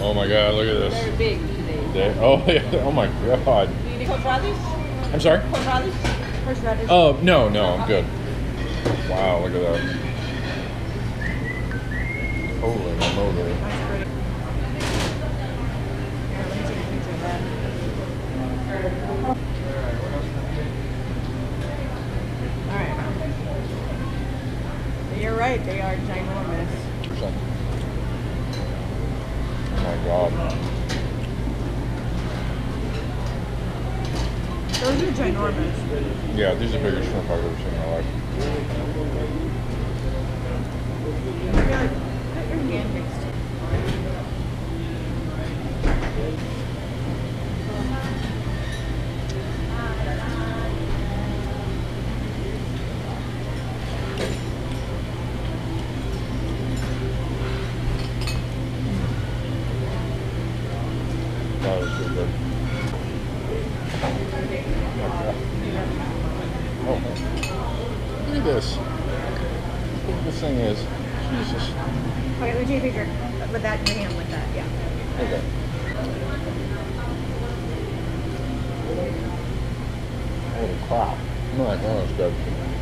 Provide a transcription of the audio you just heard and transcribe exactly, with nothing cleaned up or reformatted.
Oh my god, look at this. They're big today. They, oh yeah, oh my god. Do you need horseradish? I'm sorry? Horseradish? Horseradish? Oh, no, no, I'm good. Wow, look at that. Holy moly. That's pretty. Here, let me take a picture of that. Alright. You're right, they are ginormous. Oh my god. Those are ginormous. Yeah, these are the biggest shrimp I've ever seen in my life. Yeah, like, put your hand next to it. That was so good. Oh, look at this. Look what this thing is. Jesus. Okay, let me take a picture with that in your hand like that, yeah. Okay. Holy crap. Oh my god, that's good.